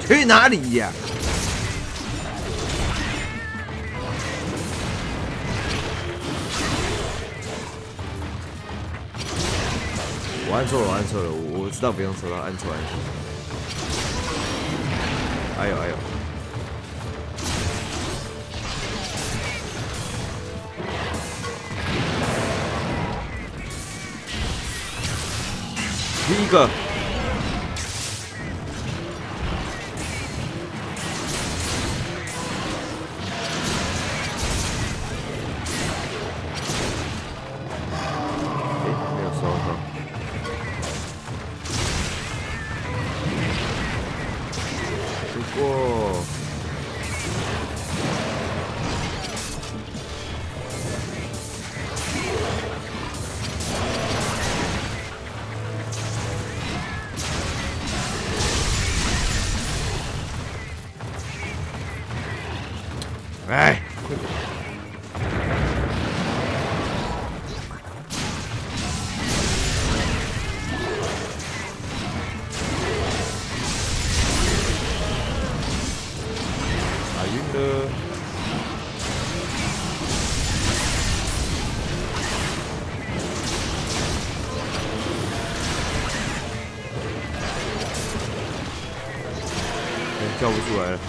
去哪里呀？我按错了，我按错了，我知道不用抽到，按错按错。哎呦哎呦！第一个。 哎，快点！打晕了。叫不出来了。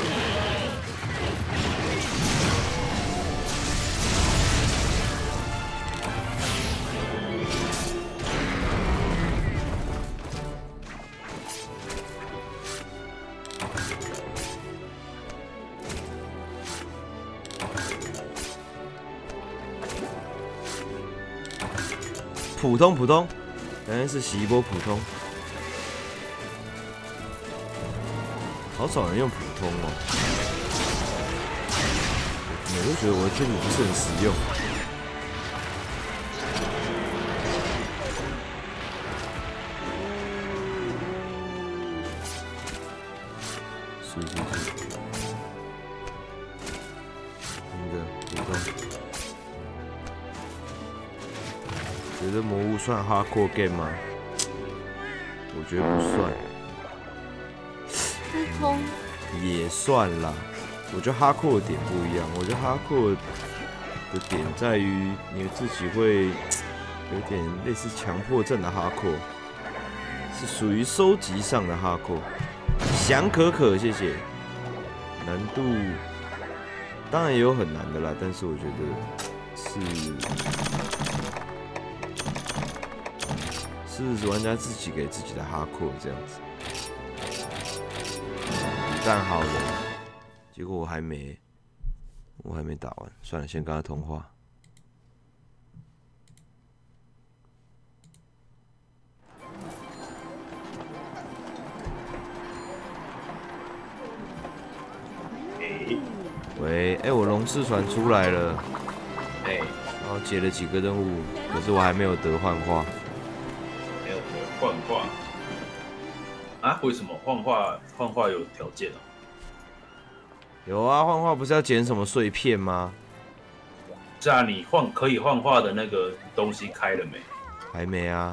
普通普通，原来是洗一波普通，好少人用普通哦。我都觉得我的天女不是很实用。是，那个普通。 觉得魔物算 hardcore game 吗？我觉得不算。 普通也算啦。我觉得 hardcore 的点不一样。我觉得 hardcore 的点在于你自己会有点类似强迫症的 hardcore， 是属于收集上的 hardcore。想可可，谢谢。难度当然也有很难的啦，但是我觉得是。 是玩家自己给自己的哈库这样子，干好了，结果我还没打完，算了，先跟他通话。喂，哎，我龙氏船出来了，然后解了几个任务，可是我还没有得幻化。 幻化啊？为什么幻化有条件哦？ 有啊，幻化不是要捡什么碎片吗？ 是啊，你可以幻化的那个东西开了没？ 还没啊。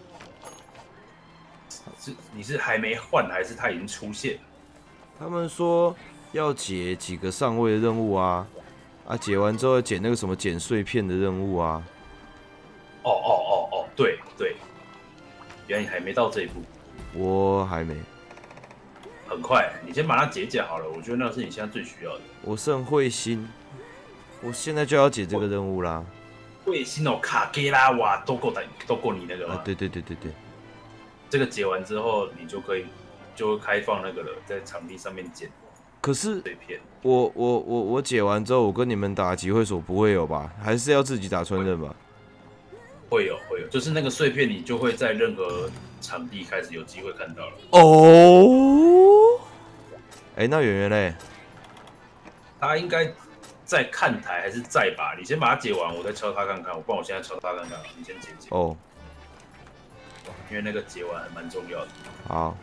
你是还没换，还是它已经出现？ 他们说要解几个上位的任务啊，解完之后要捡那个什么捡碎片的任务啊。 哦，对。原来你还没到这一步， 我还没， 很快，你先把它解好了。我觉得那是你现在最需要的。 我剩彗星，我现在就要解这个任务啦。 彗星哦，卡给拉瓦都够你那个了。 对。 这个解完之后，你就会开放那个了，在场地上面捡。 可是碎片， 我解完之后，我跟你们打集会所不会有吧？还是要自己打村人吧？ 会有，就是那个碎片，你就会在任何场地开始有机会看到了。 哦，哎，那圆圆嘞？ 他应该在看台还是在吧？你先把它解完，我再敲他看看。我现在敲他看看，你先解。 哦， 因为那个解完还蛮重要的。 好。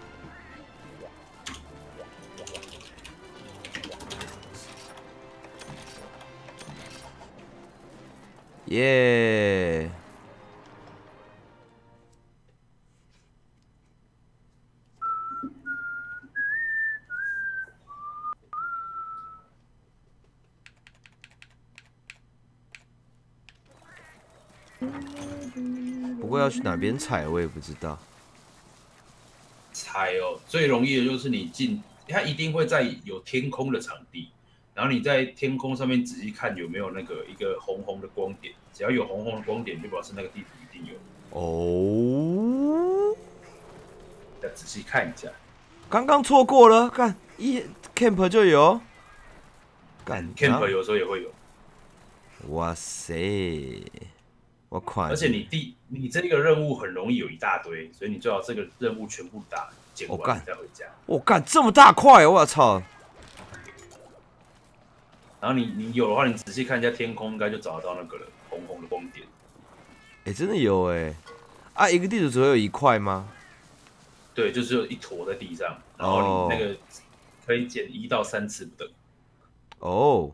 耶！ 不过要去哪边踩我也不知道。 踩哦，最容易的就是你进，它一定会在有天空的场地，然后你在天空上面仔细看有没有那个一个红红的光点，只要有红红的光点，就表示那个地图一定有。 哦， 要仔细看一下。 刚刚错过了，干camp 就有，干 camp 有时候也会有。 哇塞，我看。 而且你这个任务很容易有一大堆，所以你最好这个任务全部捡完再回家。 我干这么大块，我操！ 然后你有的话，你仔细看一下天空，应该就找得到那个了，红红的光点。 真的有啊！一个地图只会有一块吗？ 对，就是有一坨在地上，然后你那个可以捡1到3次不等。 哦。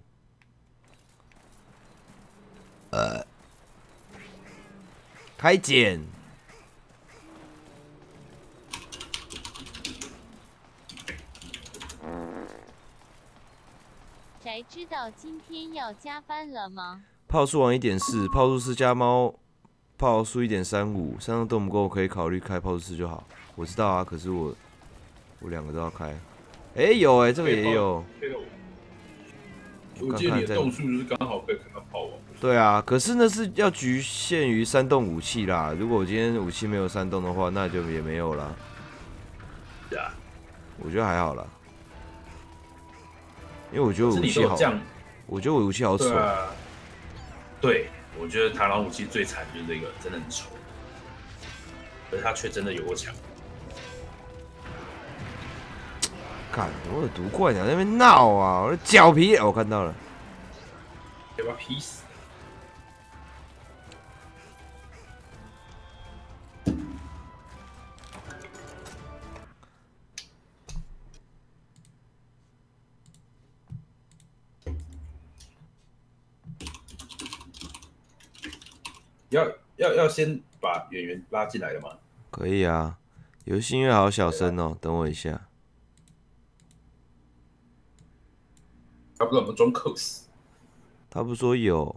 开捡。 宅知道今天要加班了吗？ 炮术王1.4，炮术师加猫炮术1.35，3张都不够，可以考虑开炮术师就好。我知道啊，可是我2个都要开。有这个也有。 我记得你的动数就是刚好可以看到炮王。 对啊，可是那是要局限于煽动武器啦。如果我今天武器没有煽动的话，那就也没有啦。 是啊， 我觉得还好啦，因为我觉得我武器好，我觉得我武器好丑。 对，我觉得螳螂武器最惨就是这个，真的很丑，可是他却真的有够强。 干，我有毒怪鸟在那边闹啊！我的脚皮，我看到了， 要把他劈死。要先把演员拉进来的吗？ 可以啊，游戏音乐好小声哦，等我一下。 他不知道有没有装 cos， 他不说有，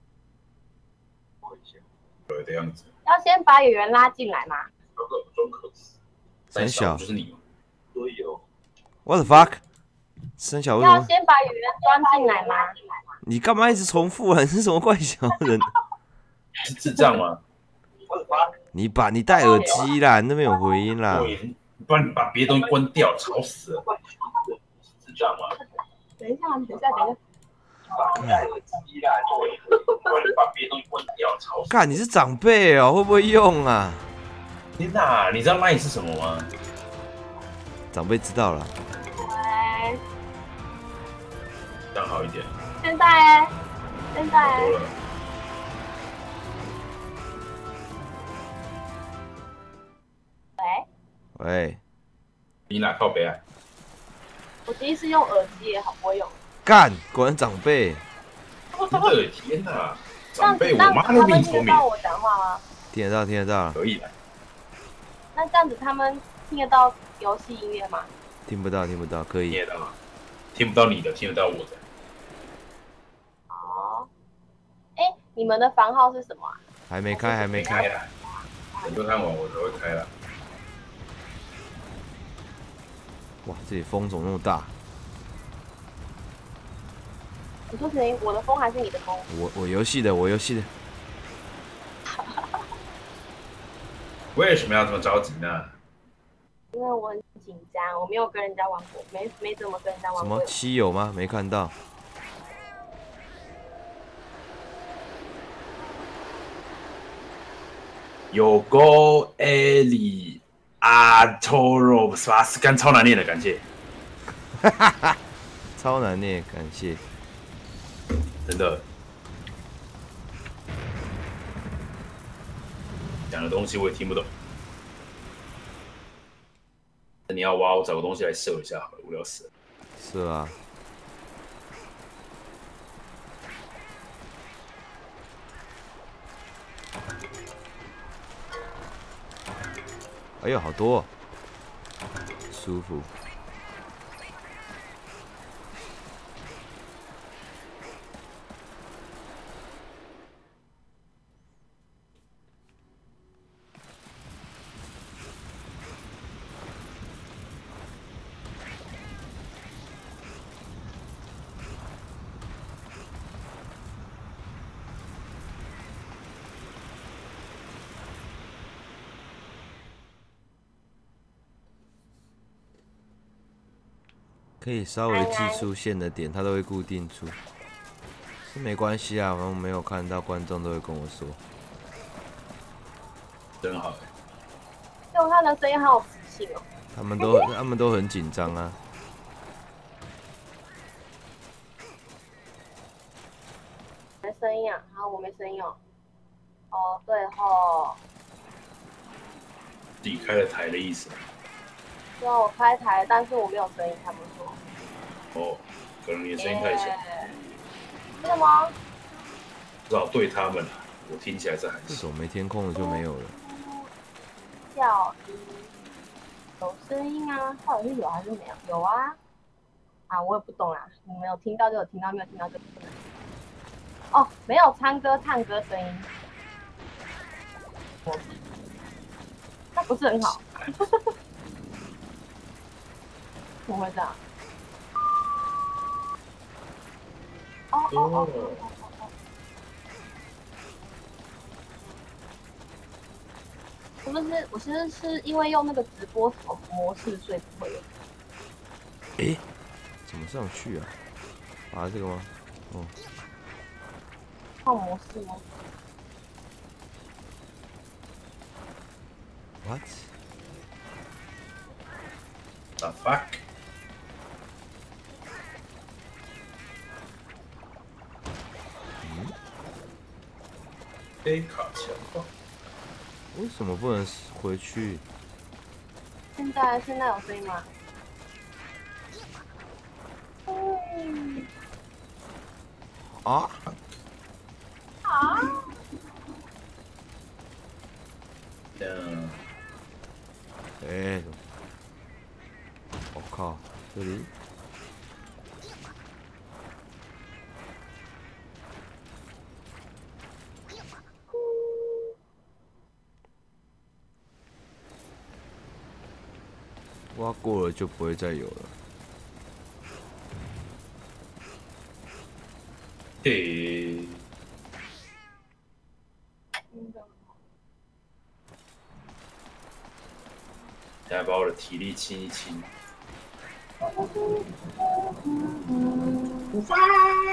有的样子。 要先把演员拉进来吗？ 他不知道有没有装 cos， 三小就是你吗？对有。 What the fuck？ 三小为什么？ 要先把演员装进来吗？ 你干嘛一直重复啊？你是什么怪小人？ 是智障吗？ 你戴耳机啦，那边有回音啦。 不然你把别的东西关掉，吵死了。智障吗？ 等一下。戴耳机啦，不然你把别的东西关掉，吵死。 干，你是长辈哦，会不会用啊？ 天哪，你知道那里是什么吗？ 长辈知道了。 喂， 这样好一点。 现在多了。 喂， 你哪靠北啊？ 我第一次用耳机也好不会用。 干，果然长辈。 真的天哪，长辈，我妈都比你聪明。 听得到我讲话吗？ 听得到。 可以的。 那这样子他们听得到游戏音乐吗？ 听不到，可以。 听得到吗？听不到你的，听得到我的。 哦，你们的房号是什么啊？ 还没开啦。等都看完我才会开啦。 哇，这里风怎么那么大？ 你说谁？我的风还是你的风？ 我游戏的。 为什么要这么着急呢？ 因为我很紧张，我没有跟人家玩过，没怎么跟人家玩过。 什么七友吗？没看到。 有go Eli Arturo 巴斯干超难念的，感谢。 超难念，感谢。 真的。讲的东西我也听不懂。你要挖，我找个东西来射一下好了，无聊死了。 是啊。哎呦，好多、哦，舒服。 可以稍微记出线的点，它都会固定住，是没关系啊，反正我没有看到，观众都会跟我说。 真好。 就他的声音好有磁性哦。 他们都很紧张啊。 没声音啊，好，我没声音哦。哦，对吼。 自己开了台的意思。 对啊，我开台，但是我没有声音，他们说。 哦，可能你的声音太小。 真的吗？ 至少对他们啊，我听起来是还这行。 种没天空的就没有了。 叫有声音啊，到底是有还是没有？有啊。啊，我也不懂啦，你们有听到就有听到，没有听到就不能。哦，没有唱歌声音。那不是很好。怎么会这样？哦。我其实是因为用那个直播模式，所以不会有。 诶，怎么上去啊？啊，这个吗？哦。 换模式吗 ？What？ The fuck？ A 卡强化。 为什么不能回去？ 现在有声音吗？ 啊？哎，我靠，这里。挖过了就不会再有了。 嘿，现在把我的体力清一清。无法。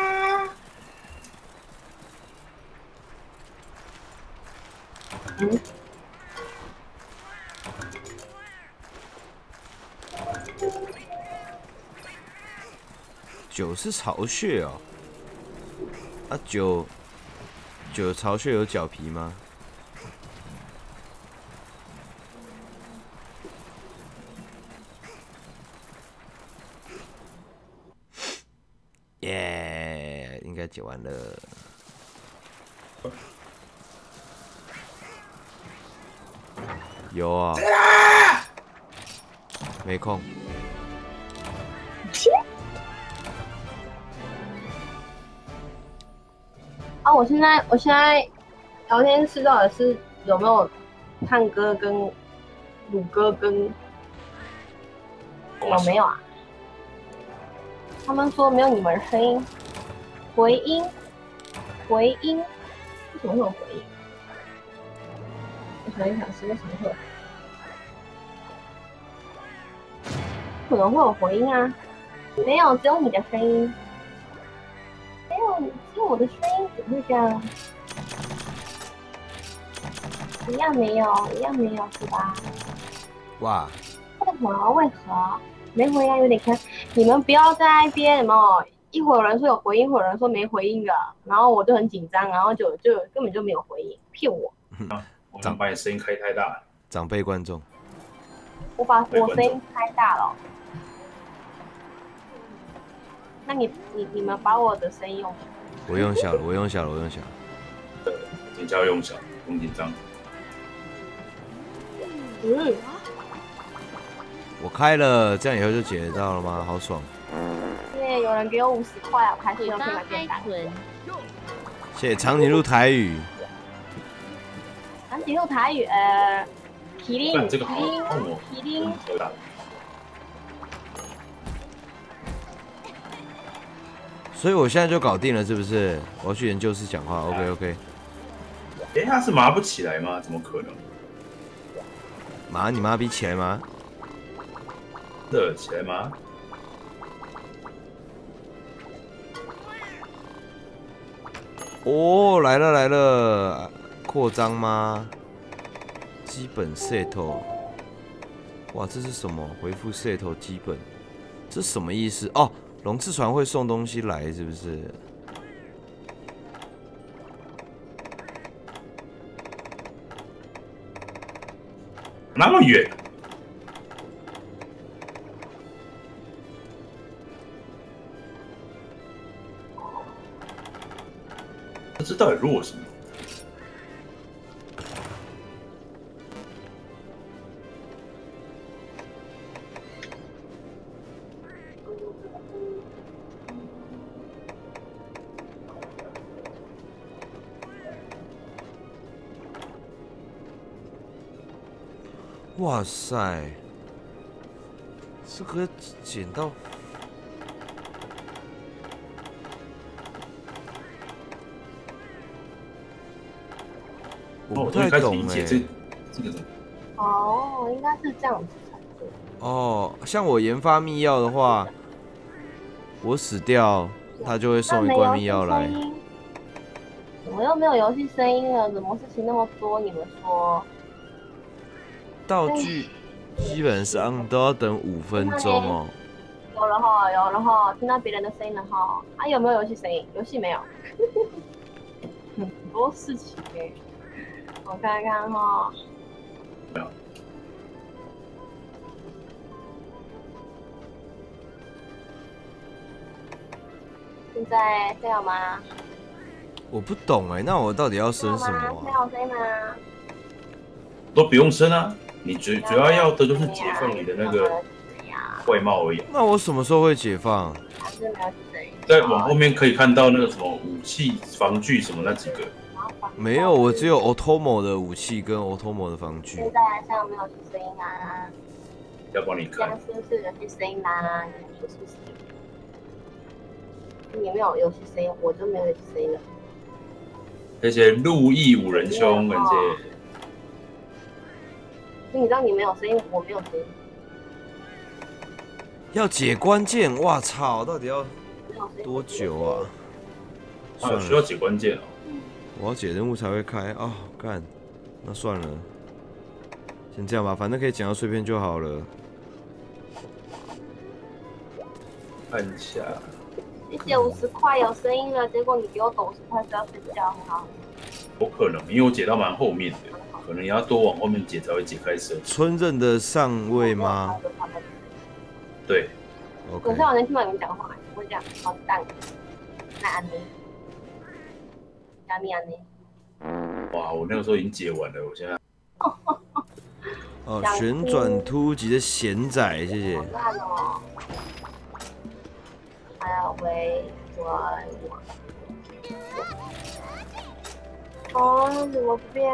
9是巢穴哦。啊，9巢穴有脚皮吗？耶，应该解完了。有啊。没空。 啊，我现在聊天室到底是有没有唱歌跟鲁歌跟有没有啊？他们说没有你们的声音，回音，为什么会有回音？我想一想是为什么会有？可能会有回音啊，没有，只有你的声音。没有，只有我的声音，怎么会这样？一样没有，是吧？ 哇！ 为何？没回音有点看，你们不要在那边什么，一会儿有人说有回音，一会儿有人说没回音的，然后我就很紧张，然后就根本就没有回音，骗我。 我想把你声音开太大了。 长辈观众。 我把我声音开大了。那你们把我的声音用小。 我用小了。 你叫用小，不用紧张。 我开了，这样以后就解得到了吗？好爽。 对，有人给我50块啊，我还是用可以买便当。 谢谢长颈鹿台语。 长颈鹿台语，麒麟， 这个好麒麟。 所以我现在就搞定了，是不是？我要去研究室讲话。OK。 哎，他是麻不起来吗？怎么可能？ 麻你妈逼起来吗？ 热起来吗？ 哦，来了来了，扩张吗？基本 set。哇，这是什么？回复 set 基本，这什么意思？哦，龙翅船会送东西来，是不是？ 那么远，这到底弱什么？ 哇塞，这个捡到。我不太懂哎。 这个怎么？ 哦，应该是这样子才对。 哦，像我研发密钥的话，我死掉，他就会送一罐密钥来。 我又没有游戏声音了，怎么事情那么多？你们说？ 道具基本上都要等5分钟哦。 有了哈，有了哈，听到别人的声音了哈。啊，有没有游戏声音？游戏没有。很多事情哎。我看看哈。 没有。 现在这样吗？ 我不懂哎，那我到底要升什么啊？ 没有升吗？ 都不用升啊，你主要的就是解放你的那个外貌而已。 那我什么时候会解放？ 还是没有升？ 再往后面可以看到那个什么武器、防具什么那几个。 没有，我只有 Otomo 的武器跟 Otomo 的防具。 现在像没有声音啊？ 要帮你看。 是不是有些声音啦？你说是不是？你没有游戏声音，我就没有游戏声音了。 谢谢陆毅五人兄，感谢。 你知道你没有声音，我没有声音。 要解关键，哇操，到底要多久啊？ 算了，需要解关键哦。 我要解任务才会开啊！干，那算了，先这样吧，反正可以捡到碎片就好了。 按下。 谢谢50块，有声音了，结果你给我抖10块是要睡觉，很好。 有可能，因为我解到蛮后面的，可能你要多往后面解才会解开设。 村镇的上位吗？ 对。 可是我能听到你们讲话，我讲好淡，那安妮，加密安妮。 哇，我那个时候已经解完了，我现在。 哦，旋转突击的贤仔，谢谢。 好烂哦。还要微转网。哦，怎么变？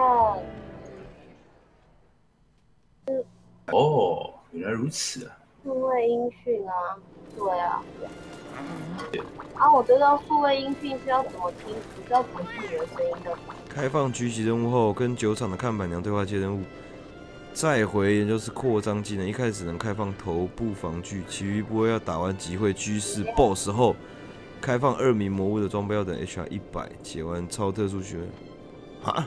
哦，原来如此啊！ 数位音讯啊，对啊。啊，我知道数位音讯是要怎么听，不是要怎么听你的声音的。 开放狙击任务后，跟酒厂的看板娘对话接任务，再回研究室扩张技能。一开始只能开放头部防具，其余部位要打完集会居士 BOSS 后，开放2名魔物的装备要等 HR 100，解完超特殊学。哈？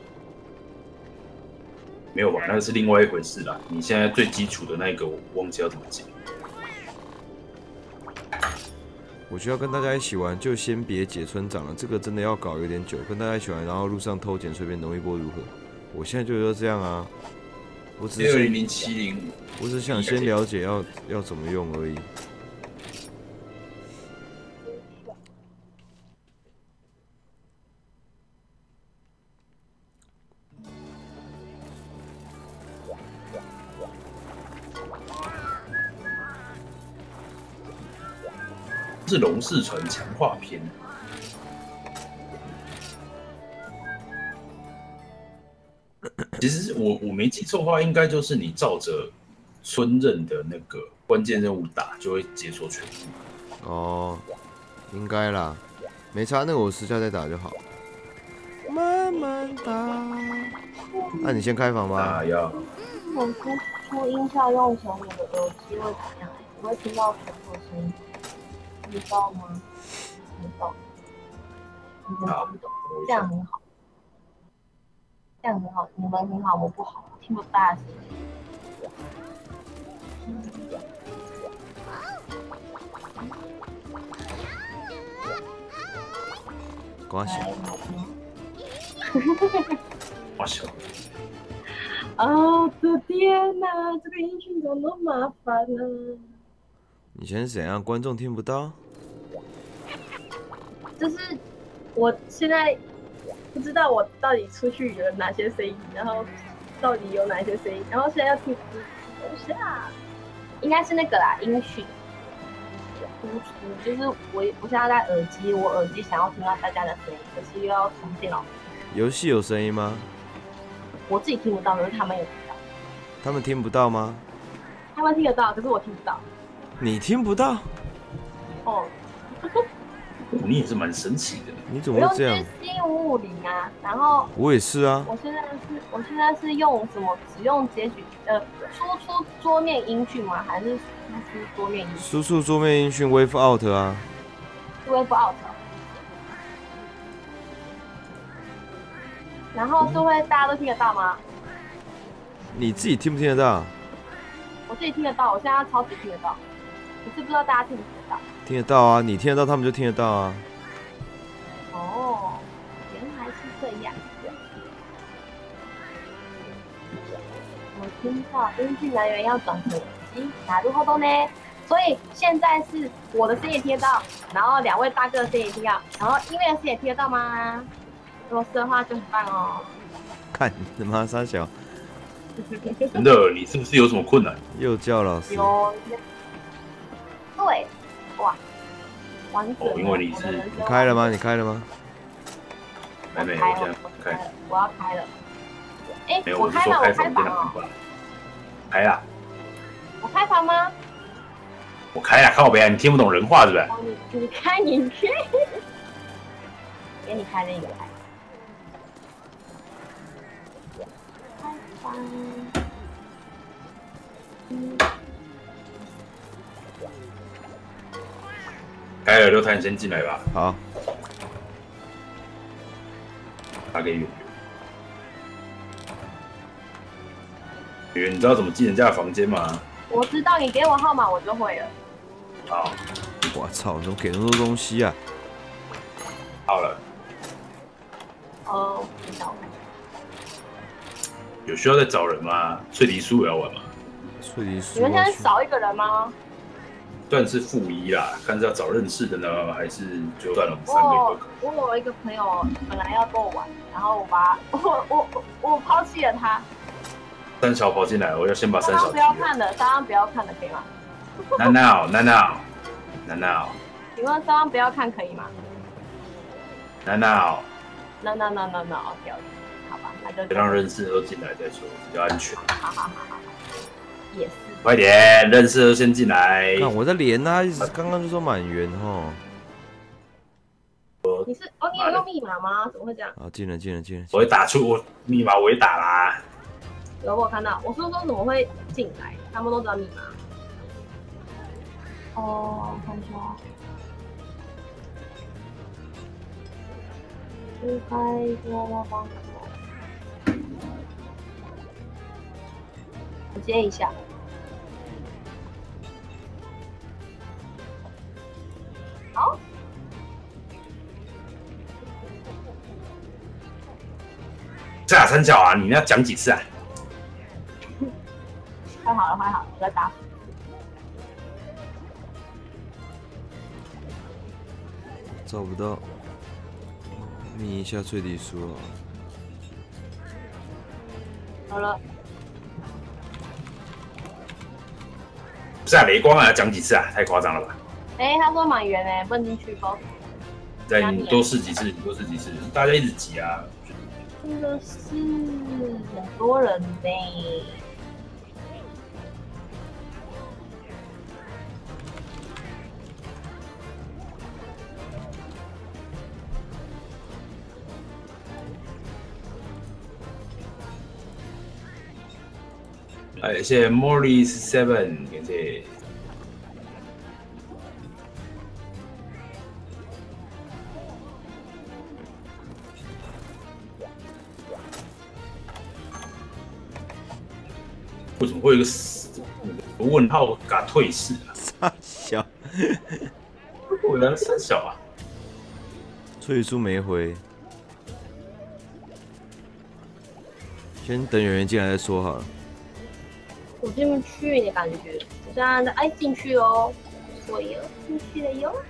没有吧？那个是另外一回事啦。你现在最基础的那个，我忘记要怎么解。 我需要跟大家一起玩，就先别解村长了，这个真的要搞有点久。跟大家一起玩，然后路上偷捡随便弄一波如何？我现在就要这样啊。我只是 60070， 我只想先了解要怎么用而已。 是龙氏传强化篇。其实我没记错的话，应该就是你照着村任的那个关键任务打，就会解锁全部。 哦，应该啦，没差，那个我私下再打就好。慢慢打。那你先开房吧。 打要。 我出音效用成我的耳机会怎么样？我会听到全部声音。知道吗？知道。 好懂，这样很好，这样很好，你们很好，我不好，听不大声。 关系。 哇小， 哦，我的天哪，这个音讯怎么那么麻烦呢？ 你现在是怎样？观众听不到？ 就是我现在不知道我到底出去有哪些声音，然后到底有哪些声音，然后现在要听，等一下，应该是那个啦，音讯。输出就是我现在戴耳机，我耳机想要听到大家的声音，可是又要从电脑。 游戏有声音吗？ 我自己听不到，可是他们有听到。 他们听不到吗？ 他们听得到，可是我听不到。 你听不到？ 哦， 你也是蛮神奇的。 你怎我用么会这样？ C550啊，然后我也是啊。 我现在是用什么？只用截取输出桌面音讯吗？还是输出桌面音讯输出桌面音讯 Wave Out 啊。 ？Wave Out。然后就会大家都听得到吗？ 你自己听不听得到？ 我自己听得到，我现在超级听得到，可是不知道大家听不听得到。 听得到啊，你听得到，他们就听得到啊。 哦，原来是这样。我听到音讯来源要转成耳机，なるほどね。所以现在是我的声音也听得到，然后两位大哥的声音也听到，然后音乐的声音也听得到吗？如果是的话就很棒哦。 看你他妈傻小， 真的，你是不是有什么困难？ 幼教老师。 有，对，哇，完整了。 因为你是你开了吗？你开了吗？ 还没，我开了， 现在开。 我要开了。哎没，有， 我开了，我我是说开开房哦房间的门。吧。开啦， 我开房吗？ 我开啦，靠北啊！你听不懂人话是不是？ 哦，你开，你开，给你开那个开。开房。 开了，刘谭先进来吧， 好， 打给圆圆。圆圆，你知道怎么进人家的房间吗？ 我知道，你给我号码我就会了。 好， 我操，怎么给那么多东西啊？ 好了， 等一下我看一下。 有需要再找人吗？脆梨酥也要玩吗？ 脆梨酥。 你们现在少一个人吗？ 算是负一啦，看是要找认识的呢，还是就算了，我们三个也都可以。 我有一个朋友本来要跟我玩，然后我抛弃了他。 三小跑进来，我要先把三小刚刚不要看的，刚刚不要看的可以吗？ 难道？ 请问刚刚不要看可以吗？No， OK， 好吧，那就别让认识的都进来再说，比较安全。 好，也是。 快点，认识的先进来。 看我在连啊，一直刚刚就说满员哦。 你是你有用密码吗？怎么会这样？ 好，进了。 我会打出我密码，我会打啦。 有我看到，我说怎么会进来？他们都知道密码。哦，看一下。应该要帮我接一下。好。 下三角啊，你要讲几次啊？ 快好了，我在打。 找不到，密一下脆梨酥啊。 好了。 不是啊，雷光啊，要讲几次啊？太夸张了吧？ 他说满员不能进去包。 再你多试几次，大家一直挤啊。 真的是很多人呢。 谢谢 Morris Seven， 感谢。 为什么会有一个问号嘎退市啊？ 大小， 我原来三小啊。 翠叔没回，先等圆圆进来再说好了。 我进不去的感觉，我现在进去哦，我又进去了哟。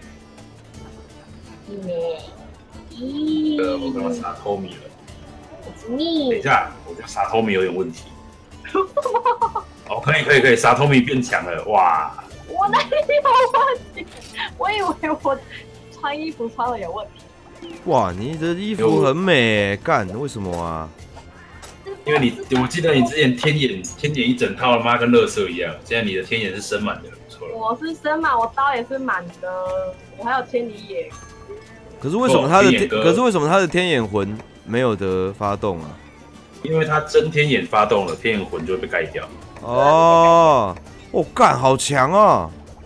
我刚刚傻透米了。等一你下，我觉得傻透米有点问题。哦，可以，傻透米变强了，哇！ 我哪里有问题？我以为我穿衣服穿的有问题。 哇，你的衣服很美，干，为什么啊？ 因为我记得你之前天眼一整套他妈跟垃圾一样，现在你的天眼是升满的，不错了。 我是升满，我刀也是满的，我还有千里眼。 可是为什么他的天眼魂没有得发动啊？ 因为他真天眼发动了，天眼魂就会被盖掉。 哦，我干，好强啊！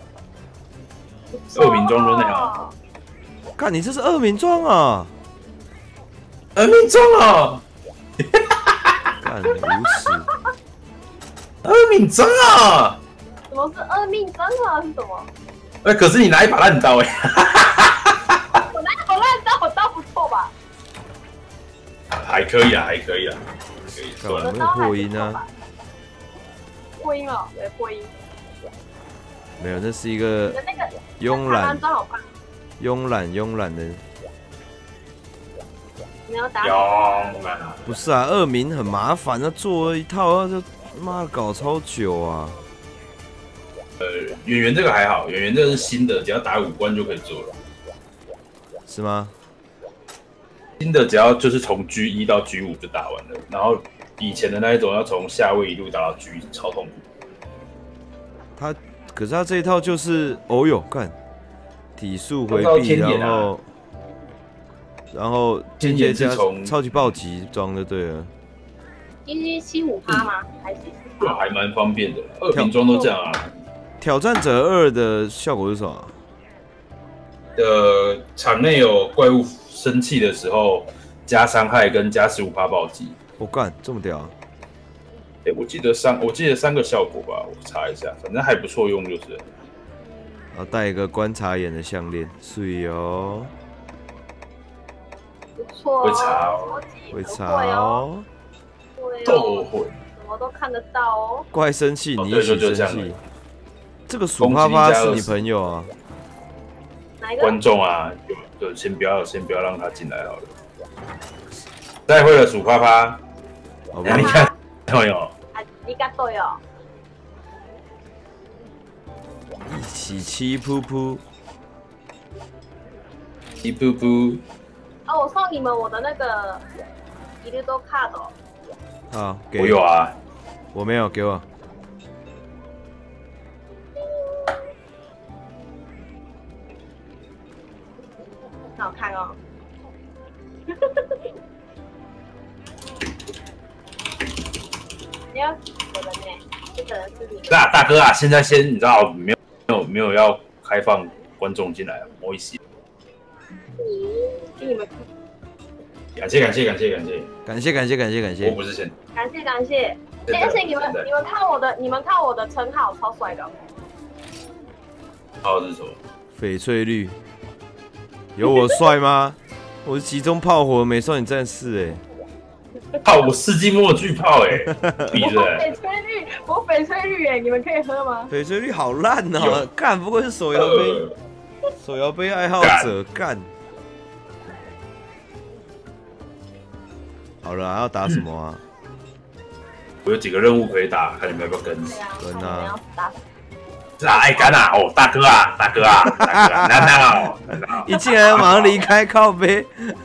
恶名庄都那样。 干，你这是恶名庄啊！ 恶名庄啊！ 干，无耻！ 恶名庄啊！ 什么是恶命真啊？是什么？ 可是你拿一把烂刀我拿一把烂刀，我刀不错吧？ 还可以啊。 干嘛没有破音啊？ 破音了，对，破音。 没有，那是一个那个慵懒装好看。 慵懒的。 你要打？ 不是啊，恶名很麻烦，那做一套就妈搞超久啊。 圆圆这个还好，圆圆这个是新的，只要打5关就可以做了。 是吗？ 新的只要就是从 G1 到 G5 就打完了，然后以前的那一种要从下位一路打到 G， 超痛苦。 可是他这一套就是哦哟干，体速回避，然后间接加超级暴击装就对了。 175%吗？还是就还蛮方便的，二品装都这样啊。 挑战者2的效果是什么？ 场内有怪物生气的时候，加伤害跟加15%暴击。 我干，这么屌！ 我记得3个效果吧，我查一下，反正还不错用就是了。 然后戴一个观察眼的项链，水哦。 不错， 会查哦， 会查哦， 都会， 什么都看得到哦。 怪生气，你一起生气。这个鼠啪啪是你朋友啊？ 哪一个？ 观众啊，就先不要让他进来好了。再会了，鼠啪啪。你看到没有？ ありがとうよ。 一起气噗噗， 气噗噗。 哦，我送你们我的那个ギルドカード。 好，给我有啊， 我没有，给我。 很好看哦。我的呢？这个人是你。 大哥啊，现在先你知道没有要开放观众进来，不好意思。 给你们。 感谢。 我不是先。 感谢。而且你们看我的称号超帅的。 号是什么？ 翡翠绿。有我帅吗？我是集中炮火美少女战士我世纪末巨炮比着。 我翡翠绿你们可以喝吗？ 翡翠绿好烂哦，干不过是手摇杯爱好者干。好了，要打什么啊？ 我有几个任务可以打，看你们要不要跟。 跟啊。 是啊，爱干啊！哦，大哥啊，难道一进来马上离开靠背。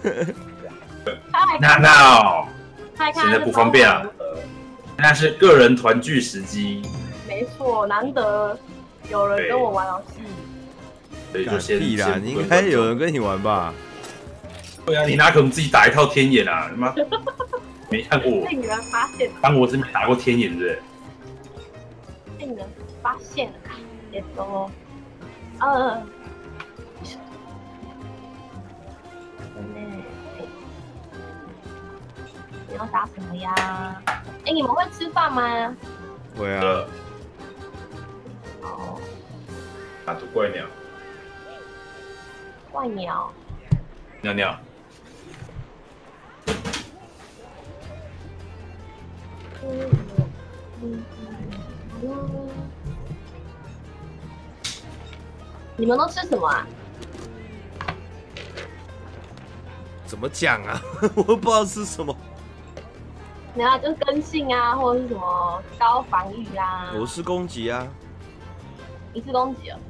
难道现在不方便啊？现在是个人团聚时机。 没错，难得有人跟我玩游戏。 所以就先屁啦，你应该有人跟你玩吧？ 对啊，你哪可能自己打一套天眼啊？他妈没看过。 被你们发现。 当我真没打过天眼的。 被你们发现了。你要打什么呀？你们会吃饭吗？ 会啊。 哦， 打毒怪鸟， 怪鸟。 尿尿。 你们都吃什么啊？ 怎么讲啊？我不知道是什么。 没有啊，就是根性啊，或者是什么高防御啊。 我是攻击啊。 一次攻击了。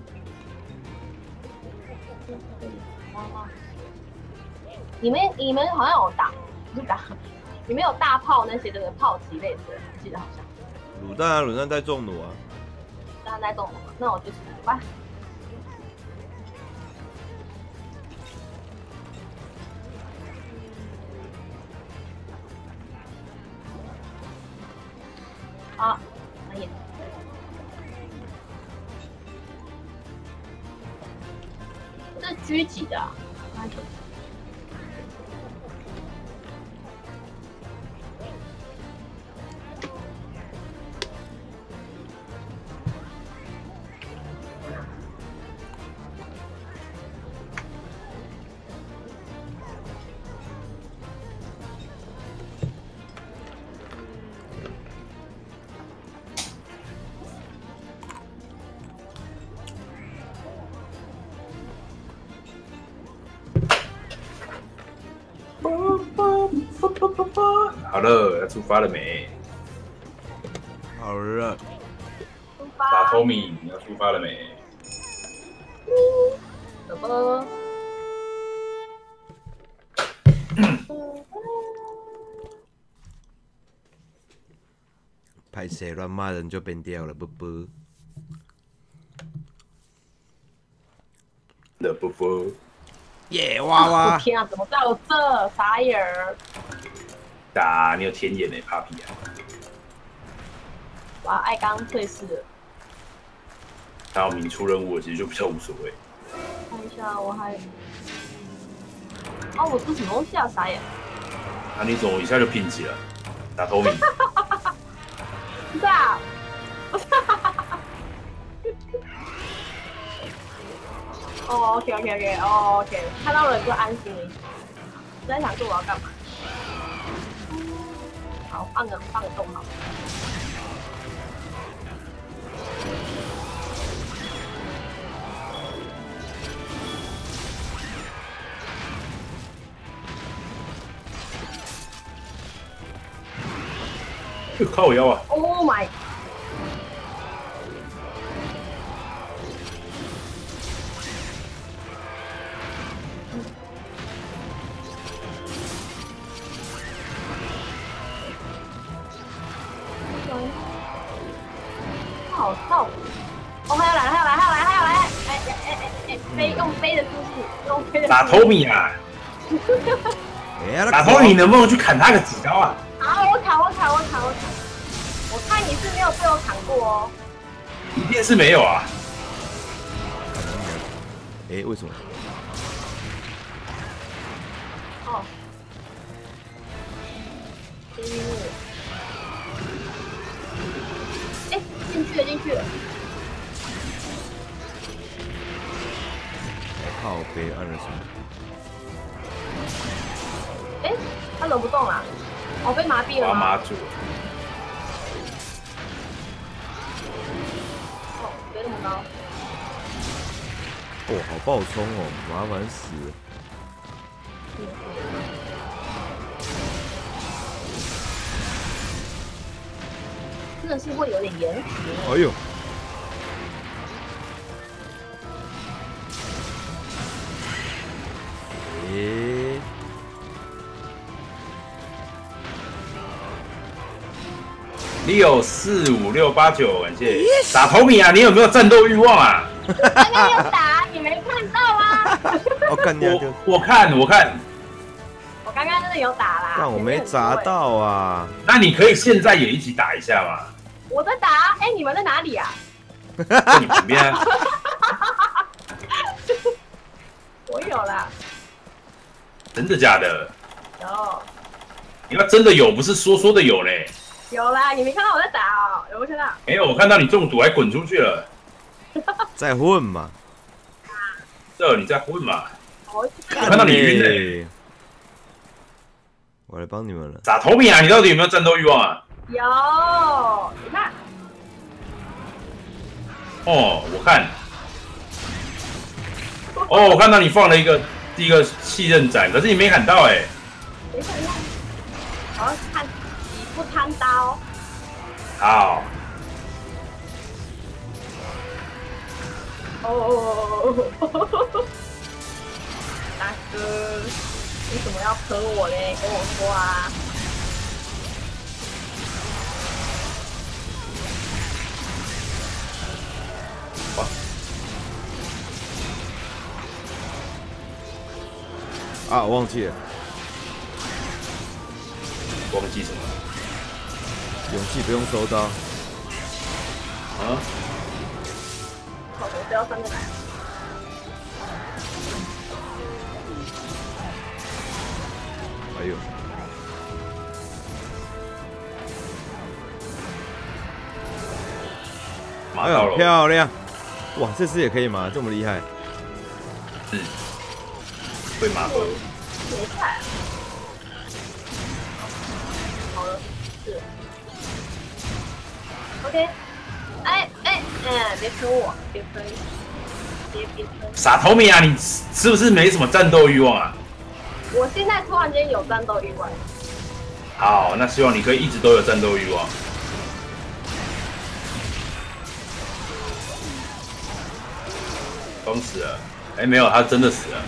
你们好像有打，不是打，你们有大炮那些的炮击类的，我记得好像。 卤蛋啊，卤蛋带重弩啊。 大家在动我吗？那我就试试吧。啊，哎呀，这是狙击的、啊。 好了，要出发了没？ 好热。 出发。 打 Tommy， 你要出发了没？ 走吧。 拍谁乱骂人就变掉了，啵啵。 的啵啵。 耶，娃娃！ 我天啊，怎么在我这？傻眼儿！ 打，你有天眼呢，Papi 啊！ 哇，爱刚退市了。 他要明出任务，其实就比较无所谓。 看一下，我还……哦，我这什么东西啊？傻眼！ 啊，你怎么一下就拼起了？打 Tommy。 不是啊，不是啊。哦 ，OK， 哦 ，OK， 看到人就安心了。你在想说我要干嘛？好，放个洞好。 靠我腰啊 ！Oh my！ 好痛！哦，还要来！飞用飞的姿势，用飞的。 打 Tommy 啊！打 Tommy 能不能去砍他个几刀啊？ 好，我砍！我看你是没有被我砍过哦。 一定是没有啊！ 哎，为什么？ 哦。哎，进去了。 靠背按了什么？ 哎，他轮不动了，我被麻痹了吗？ 麻住了。 哦，别那么高。 哦，好爆冲哦，麻烦死了。 真的是会有点延迟。 哎呦！诶， 你有4、5、6、8、9，感谢。打 Tommy 啊，你有没有战斗欲望啊？ 刚刚有打，你没看到吗？ 我干你个！ 我看。 我刚刚真的有打啦。 但我没砸到啊。 那你可以现在也一起打一下嘛。 我在打，哎，你们在哪里啊？ 在你旁边啊。 我有啦。 真的假的？ 有。 你要真的有，不是说的有嘞。 有啦，你没看到我在打哦， 有没有看到？ 没有，我看到你中毒还滚出去了。 在混嘛？ 这你在混嘛？ 我看到你晕嘞。 我来帮你们了。 傻头米啊，你到底有没有战斗欲望啊？ 有，你看， 哦，我看。哦，我看到你放了第一个气刃斩，可是你没砍到哎。 等一下，我要看几副汤刀。 好。 哦，大哥，你怎么要喷我嘞？跟我说啊！ 啊，我忘记了， 忘记什么？ 勇气不用收刀。 啊？ 好，我不要翻过来。 哎呦， 马到了， 漂亮！哇，这次也可以吗？这么厉害？ 是会马回。 没菜。好了，是。OK。别喷我，别喷，别喷。 傻头米啊，你是不是没什么战斗欲望啊？ 我现在突然间有战斗欲望。 好，那希望你可以一直都有战斗欲望。装死了？哎，没有，他真的死了。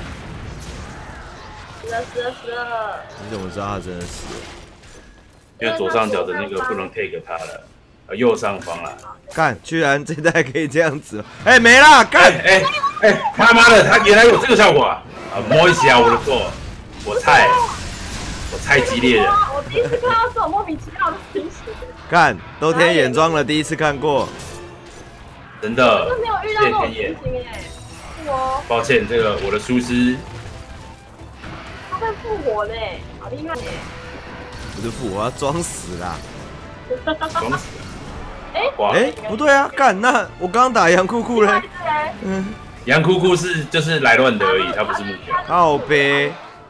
死了！ 你怎么知道他真的死了？ 因为左上角的那个不能 take 他了，右上方啦。 干，居然这代可以这样子！哎，没啦，干！ 哎，他妈的，他原来有这个效果啊！摸一下我的错，我菜鸡猎人。 我第一次看到这种莫名其妙的情形。 干，都天眼装了，第一次看过。 真的， 我没有遇到这种情形哎。我抱歉，这个我的疏失。 他在复活呢，好厉害耶！ 不是复活，要装死啦。 装死。 哎，不对啊，干，那我刚刚打杨酷酷嘞。 杨酷酷就是来乱的而已，他不是目标。 靠呗。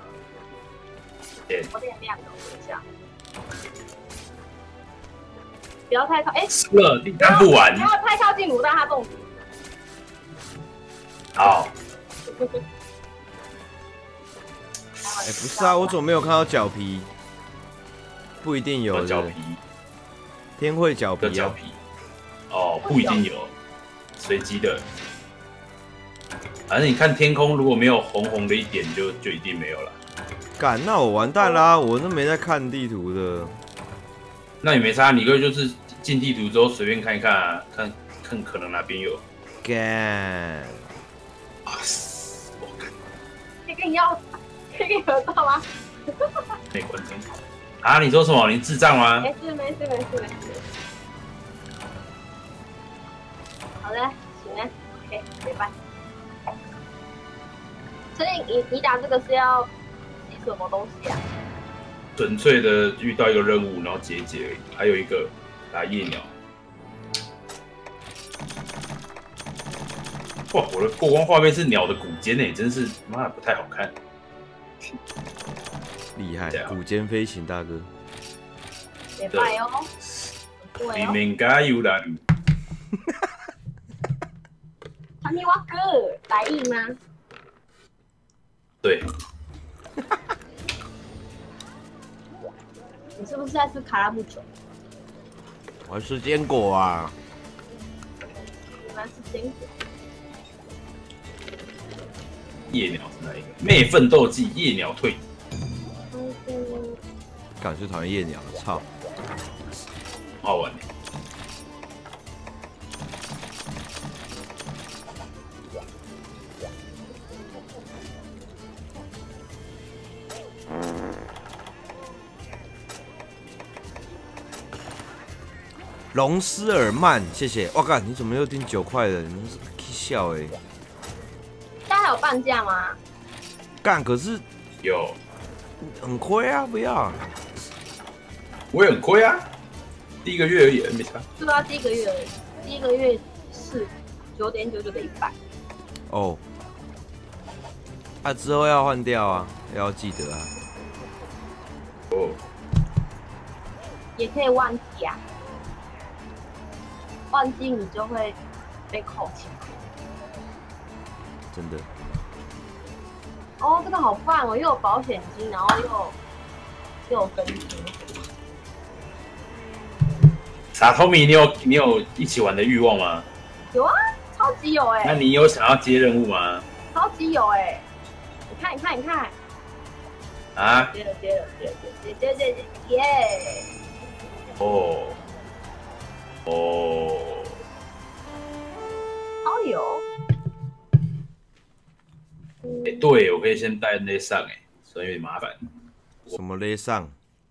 我点亮了，等一下。不要太靠， 输了，第三步完。 不要太靠近卤蛋，他中毒。 好。 不是啊，我怎么没有看到脚皮？不一定有脚皮。 天会脚皮啊。 脚皮。哦，不一定有，随机的。反正你看天空，如果没有红红的一点，就一定没有了。 干，那我完蛋啦！我都没在看地图的。 那也没差，你哥就是进地图之后随便看一看啊，看可能哪边有。 干。 啊！我干。 可以跟你合照吗？ 没关系。啊！你说什么？你智障吗？ 没事。好的，行了 ，OK， 明白。所以你打这个是要洗什么东西啊？ 纯粹的遇到一个任务，然后解而已。还有一个打夜鸟。哇！我的过光画面是鸟的骨尖诶，真是妈的不太好看。 厉害，骨尖飞行大哥。 明白哦。 你们加油啦！ 哈密蛙哥，来意吗？ 对。 你是不是在吃卡拉木酒？ 我吃坚果啊。 原来是坚果。 夜鸟是哪一个？妹奋斗记，夜鸟退。 感最讨厌夜鸟，操！ 好玩。 龙斯尔曼，谢谢。哇干，你怎么又订9块的？你们是笑哎。 现在还有半价吗？ 干，可是有很亏啊！不要。 我也很亏啊。 第一个月而已，没差。 对啊，第一个月而已，第一个月是9.99的100。 哦，啊之后要换掉啊，要记得啊。 哦， 也可以忘记啊，忘记你就会被扣钱。 真的。 哦，这个好棒哦，又有保险金，然后又有更新。 傻透米，你有一起玩的欲望吗？ 有啊，超级有哎、 那你有想要接任务吗？ 超级有哎、你看， 啊？ 接了，耶！ 哦，哦， 超有。 对，我可以先带那上所以有点麻烦。 什么勒上？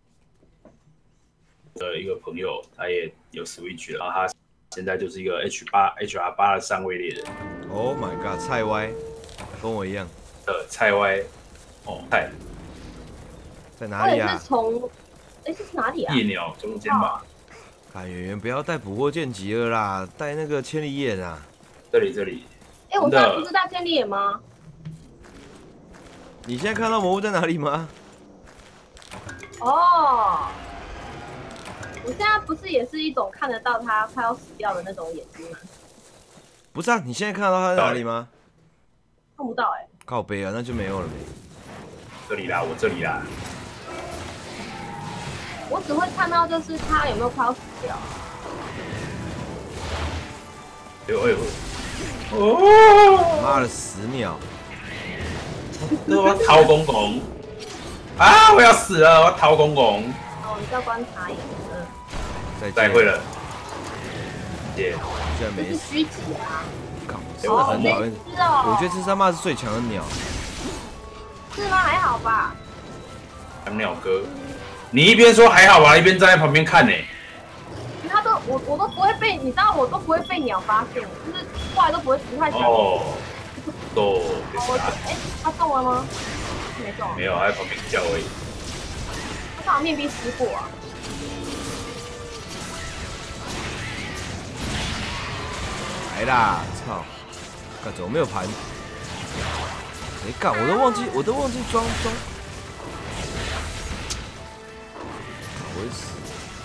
一个朋友，他也有 Switch 了，然后他现在就是一个 HR8的上位猎人。 Oh my god， 菜歪，跟我一样。 菜歪，哦，菜在哪里啊我也是？从，这是哪里啊？ 夜鸟中间吧， 看圆圆不要带捕获剑戟了啦，带那个千里眼啊！ 这里。 哎、我刚才不是在千里眼吗？ 你现在看到魔物在哪里吗？ 哦，我现在不是也是一种看得到他快要死掉的那种眼睛吗？ 不是啊，你现在看到他在哪里吗？ 看不到哎、 靠背啊，那就没有了没。 这里啦，我这里啦。 我只会看到就是他有没有快要死掉。 哦， 妈的死鸟！ 我掏公公啊！我要死了，我要掏公公。 哦，你要观察眼， 再会了，姐。 居然没死， 这是虚极啊。 靠，真的很讨厌。 是哦， 我觉得这他妈是最强的鸟。 是吗？还好吧。 当鸟哥，你一边说还好吧，一边站在旁边看呢。 他都我都不会被，你知道我都不会被鸟发现，就是过来都不太想。 哦，都我哎，他中了吗？没中。 没有，还在旁边叫而已。 他刚好面壁思过啊。 来啦！操！干怎么没有盘？没干，我都忘记装。我会死。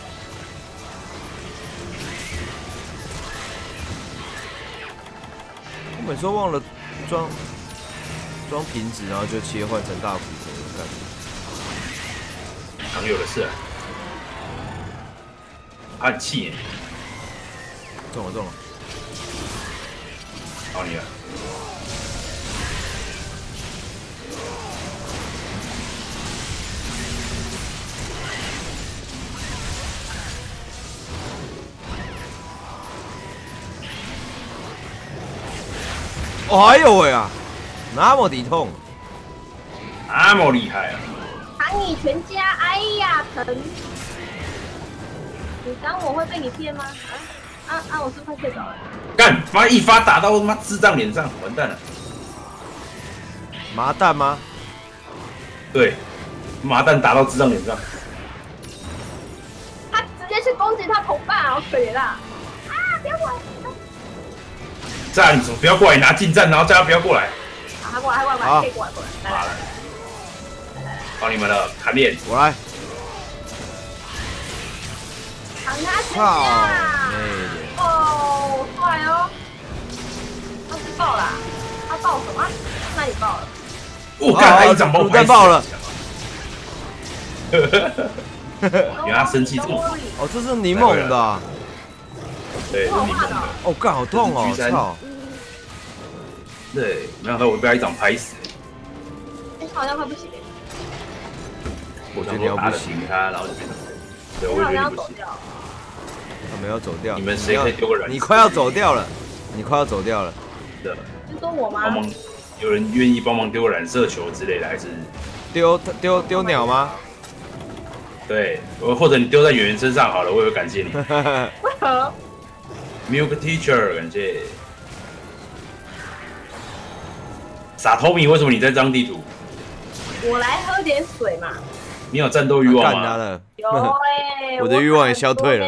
我每次都忘了装瓶子，然后就切换成大斧头，干。 常有的事啊。他很气耶。 中了。 找你了。 哎呦喂啊！那么的痛， 那么厉害啊！ 砍你全家！哎呀，疼！你当我会被你骗吗？我是快睡着了。 干妈一发打到他妈智障脸上，完蛋了。 麻蛋吗？ 对，麻蛋打到智障脸上。 他直接去攻击他同伴，好可怜啊！啊，不要过来！ 站，你怎么不要过来拿近战，然后叫他不要过来。 他过来，可以过来，来， 帮你们了，砍脸。 我来。 砍他全操！ 家！哦，帅哦！他是爆啦，他爆什么？那你爆了？ 我干，他一掌把我拍死爆了。 原来他生气这么。 哦，这是柠檬的。 对，是柠檬的。 哦，干好痛哦！操！ 对，没想到我被他一掌拍死。 哎，好像快不行。 我觉得你要不行他，然后就变成。对，我觉得你不行。 他们要走掉。 你们谁可以丢个软？ 你快要走掉了。 的。 是说我吗？ 帮忙，有人愿意帮忙丢个染色球之类的，还是丢鸟吗？ 对，或者你丢在圆圆身上好了，我也会感谢你。 为何 ？Milk Teacher， 感谢。傻 Tommy， 为什么你在这张地图？ 我来喝点水嘛。 你有战斗欲望吗？ 干他了， 有哎， 我的欲望也消退了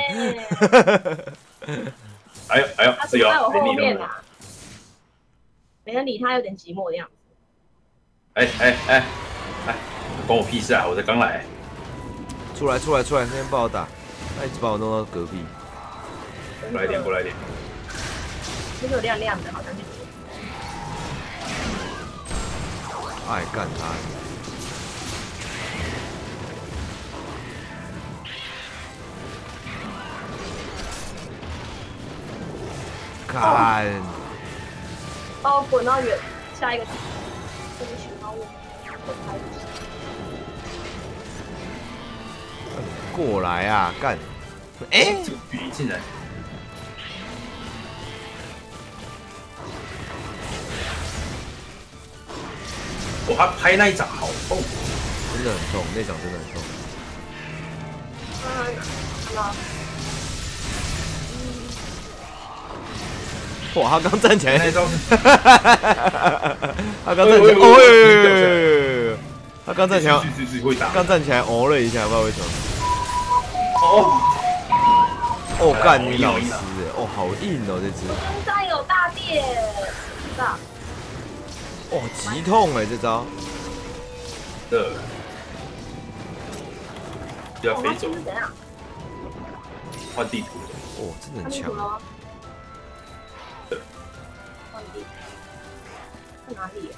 哎呦哎呦， 他这个躲在我后连你都没有。 面啊，没人理他，有点寂寞的样子。 哎哎哎哎，关我屁事啊！我才刚来。 出来，那边不好打，他一直把我弄到隔壁。 过来一点，过来一点。 就是有亮亮的，好像是。 哎，干他！看， 把我滚到远下一个地方，这个许到我， 过来啊，干！哎， 这个鱼竟然。哇，他拍那一掌好痛， 真的很痛，那掌真的很痛。 看到。 哇，他刚站起来， 那一招是， 他刚站起来，哦，他刚站起来， 是会打， 刚站起来，哦了一下，不知道为什么。 哦， 哦，干你老师，哦，好硬哦，这只， 身上有大便，大， 哦，极痛哎，这招。 的，不要飞走， 是怎样？ 换地图了， 哦，真的很强。 换地，在哪里？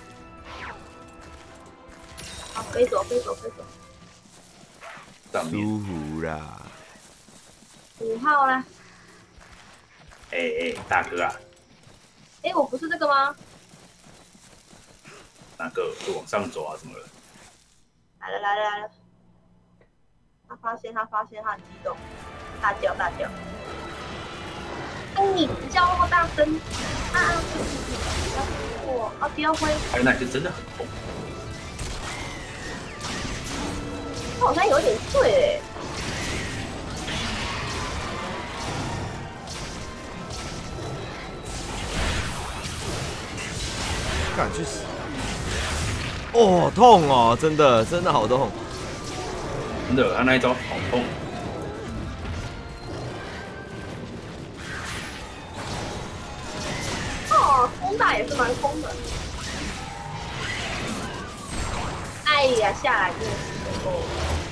好，飞走，飞走，飞走。 上面， 舒服啦。 5号啦。 哎哎，大哥啊， 哎，我不是这个吗？ 那个就往上走啊，怎么了？ 来了来了来了！他发现，他很激动，大叫大叫。哎，你叫那么大声啊！不要扑我啊！不要挥！ 拍那就真的很痛。 他好像有点碎哎。 敢去死！哦，痛哦，真的好痛。 真的，他那一招好痛。 哦，空大也是蛮空的。哎呀，下来真的是哦。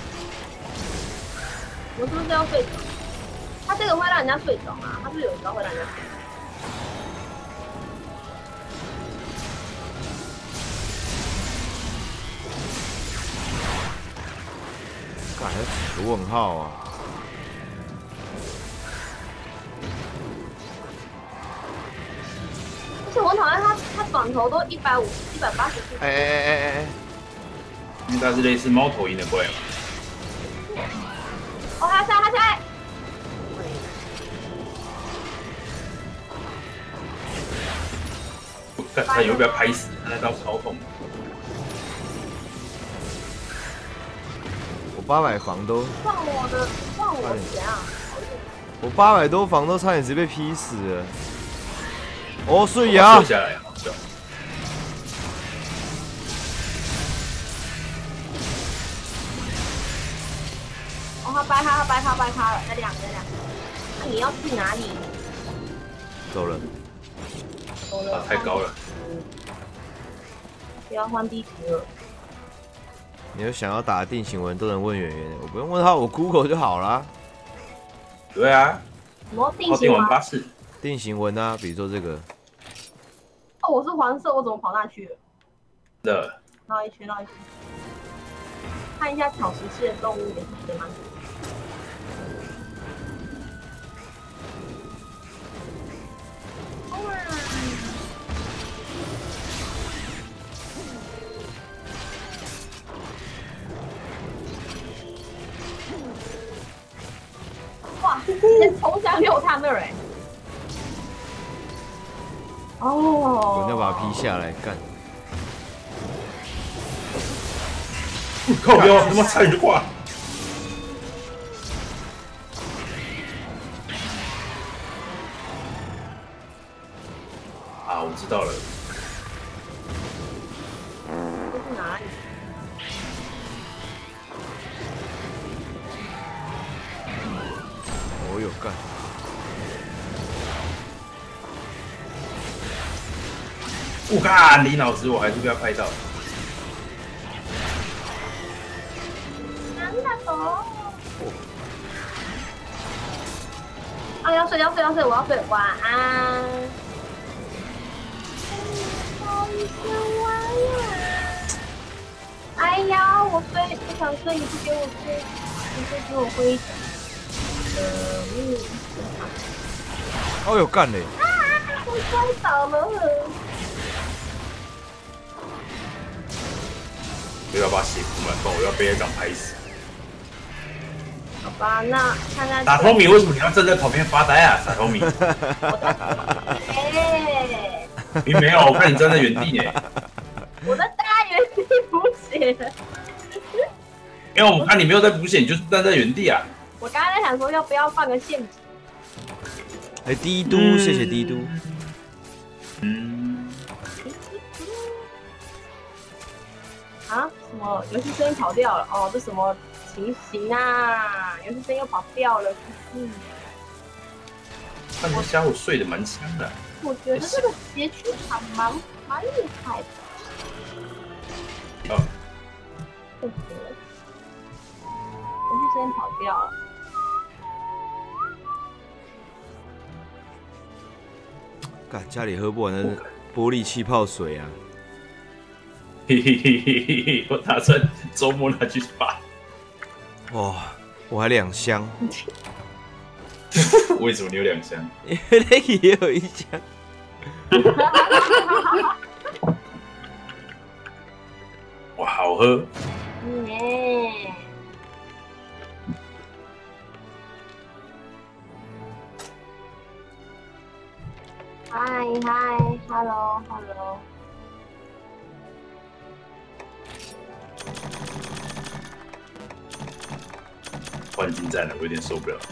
我是不是要睡着？他这个会让人家睡着吗？他是不是有时候会让人家睡着？ 干，还几个问号啊！ 而且我讨厌他转头都150、180度。 哎！ 因为它是类似猫头鹰的怪嘛。 哦，他下来！ 看他有没有拍死，他那招超痛。 我800防都， 撞我怎样？ 我800多防都差点直接被劈死了。哦，碎牙！ 射下来，好笑。 哦，他掰他了，那两个。那你要去哪里？ 走了。 啊，太高了。 不要换地图了。 你有想要打定型文都能问圆圆，我不用问他，我 Google 就好啦。 对啊， 什么定靠电型吗？ 玩巴士。 定型文啊，比如说这个。 哦，我是黄色，我怎么跑那去了？ 的， 绕一圈。看一下草食系的动物也蛮多。哇！直接冲向6趟那人。哦。 我要把它劈下来干。 靠标，他妈差点就挂。啊，我知道了。 这是哪里？ 有干。 我干，李老师，我还是不要拍到。 难得哦。啊，要睡，我要睡，晚安。哎呀，我想睡，你不给我睡，你不给我回。 哦有干嘞！ 啊！我摔倒了。 不要把血补满，不然我要被那掌拍死。 好吧，那看看。 打透明，为什么你要站在旁边发呆啊？打透明。 哎。 你没有，我看你站在原地呢。 我在大原地补血。 因为我看你没有在补血，你就是站在原地啊。 我刚才在想说要不要放个陷阱。 哎，滴嘟，谢谢滴嘟。 啊？什么游戏声音跑掉了？哦，这什么情形啊？游戏声又跑掉了。 但这家伙睡得蛮香的。 我觉得这个街区还蛮厉害的。 哦。 游戏声音跑掉了。 干，家里喝不完的玻璃气泡水啊！ 嘿嘿嘿嘿嘿嘿，我打算周末拿去发。 哇，我还2箱。 为什么你有2箱？ 因为那个也有1箱。 哇，好喝！ 耶！嗨 ，hello。 换进站了，我有点受不了。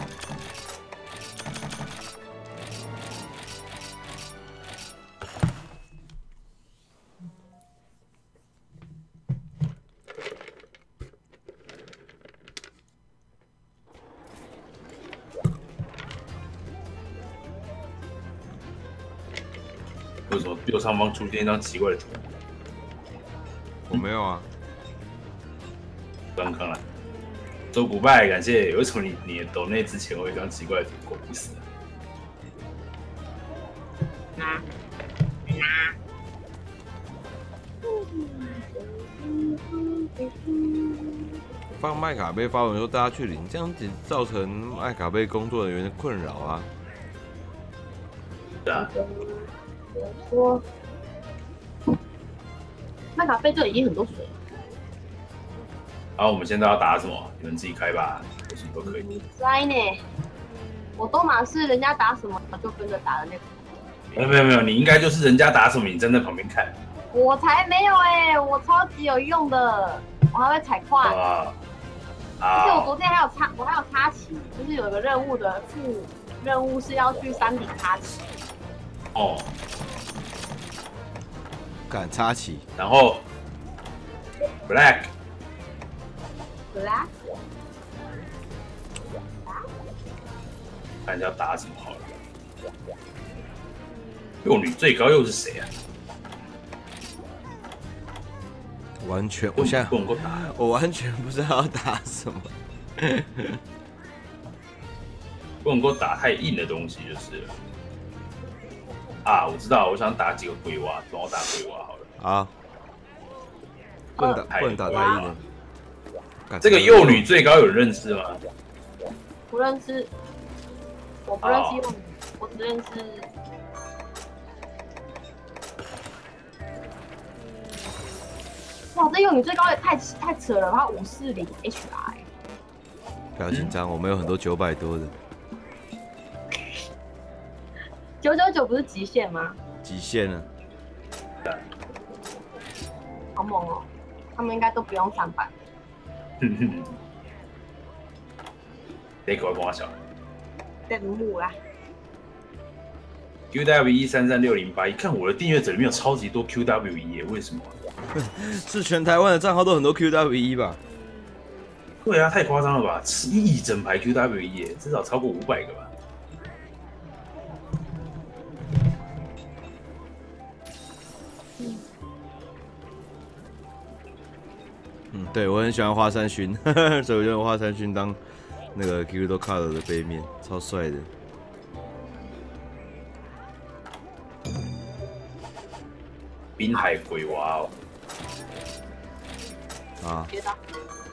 为什么右上方出现一张奇怪的图？ 我没有啊。 刚刚来。周不败，感谢。为什么你的抖内之前有一张奇怪的图？狗不死。 放麦卡贝发文说大家去领，这样子造成麦卡贝工作人员的困扰啊。 对啊。 说，麦卡贝就已经很多水了。 好，我们现在要打什么？你们自己开吧，我什么都可以。 你猜呢？我都马是人家打什么就跟着打的那个。 没有，你应该就是人家打什么，你站在旁边看。 我才没有我超级有用的，我还会踩跨。而且我昨天还有插旗，就是有一个任务的副任务是要去山顶插旗。 哦。 敢插旗， 然后 Black。看一下打什么好了。幼女最高又是谁啊？ 完全，我现在不能够打， 我完全不知道要打什么。 不能够打太硬的东西就是了。啊，我知道，我想打几个龟蛙，帮我打龟蛙好了。 好，不能打太硬了。 这个幼女最高有人认识吗？ 不认识，我不认识幼女，我只认识。哇，这幼女最高也太扯了，她540 HR。 不要紧张，我们有很多900多的。 999不是极限吗？ 极限了。 好猛哦！他们应该都不用上班。 这个我跟我小。 登录啦。 QW1336081，看我的订阅者里面有超级多 QW1耶，为什么？ 是全台湾的账号都很多 QW1吧？ 对啊，太夸张了吧！7亿整排 QWE 耶，至少超过500个吧。 对我很喜欢花山薰，所以我就用花山薰当那个 Kirito Card 的背面，超帅的。 滨海鬼娃哦， 啊， 别的，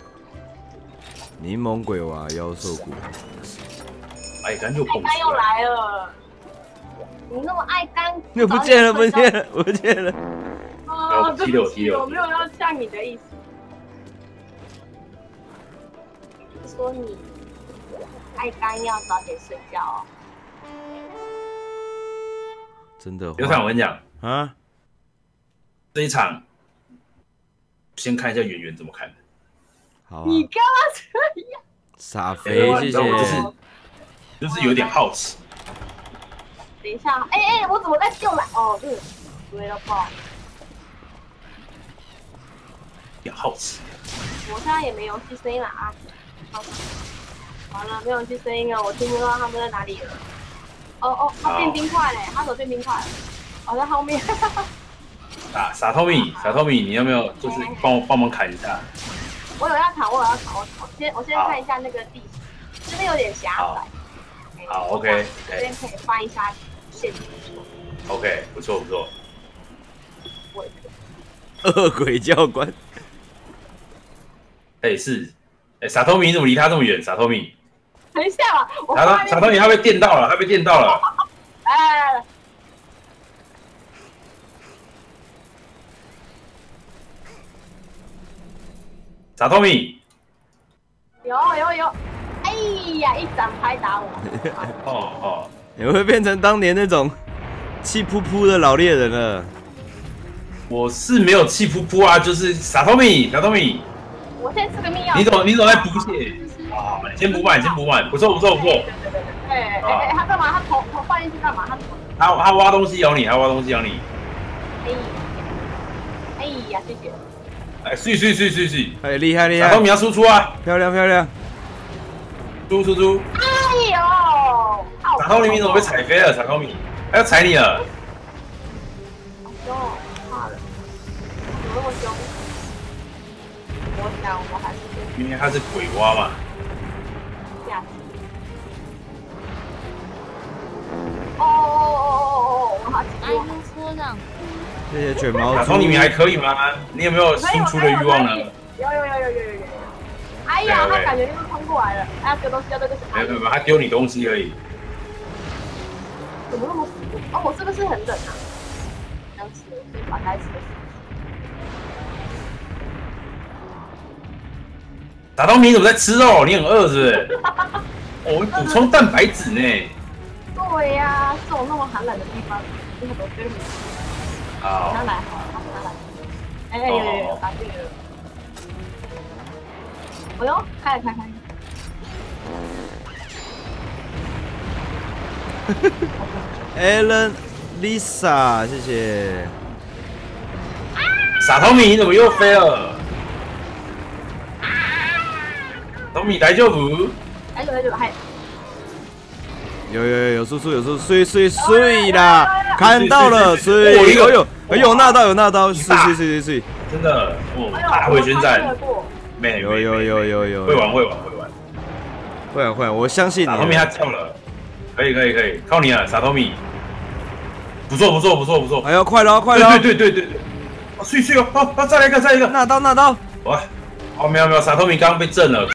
柠檬鬼娃妖兽谷， 哎，干又蹦干又来了，你那么爱干， 那不见了，不见了，不见了。 啊，对不起，我没有要呛你的意思。说你爱干要早点睡觉哦。 真的。 刘场，我跟你讲啊， 这一场先看一下圆圆怎么看。 好啊。 你干嘛这样？ 傻肥，谢谢。 就是有点好奇。 等一下，哎，我怎么在救来？哦，对，对了，不好。 有点好奇。 我现在也没游戏声音了啊。好了，没有游戏声音了，我听不到他们在哪里了。哦，他变冰块嘞，他手变冰块了。我在后面。 傻透米，你要没有就是帮忙砍一下？ 我有要砍，我先看一下那个地形，这边有点狭窄。 好 ，OK， 这边可以翻一下线。 OK， 不错。 恶鬼教官。 是，傻透米你怎么离他这么远？傻透米， 等一下吧， 傻透米他被电到了， 哎。 傻透米， 有，哎呀，一掌拍打我。 哦， 你会变成当年那种气扑扑的老猎人了。 我是没有气扑扑啊，就是傻透米。 我先吃个蜜药。 你怎么在补血？啊，你先补满，不错。 对。哎，他干嘛？他头放进去干嘛？ 他挖东西咬你， 哎呀，谢谢。 哎，碎， 哎，厉害！ 傻透米要输出啊！ 漂亮！ 输！ 哎呦！ 傻透米你怎么被踩飞了？傻透米，他要踩你了！ 好凶，怕了，怎么那么凶？我想我还是因为他是鬼蛙嘛。 下次。哦，我好阿 U 搓浪。 谢谢卷毛傻透米还可以吗？你有没有输出的欲望呢？ 有。哎呀，他感觉又冲过来了，哎呀，丢东西要这个是。 没有，他丢你东西而已。 怎么那么死？哦，我是不是很冷啊？想吃，所以把该吃的。 傻透米怎么在吃肉？你很饿是不是？我补充蛋白质呢。 对呀，这种那么寒冷的地方，真的都跟你。 好。 拿来好了，拿来。哎，有，打这个。哎呦，开。 Alan Lisa， 谢谢。 傻透米你怎么又飞了？透米大丈夫？ 大丈夫，はい。 有输出，碎啦！看到了，碎！有那刀，碎！ 真的，大回旋斩， 有，会玩，我相信你。 傻透米他叫了，可以，靠你了，傻透米。不错。 哎呦，快了！ 对，碎哦，再来一个， 那刀！ 哇，没有，傻透米刚刚被震了。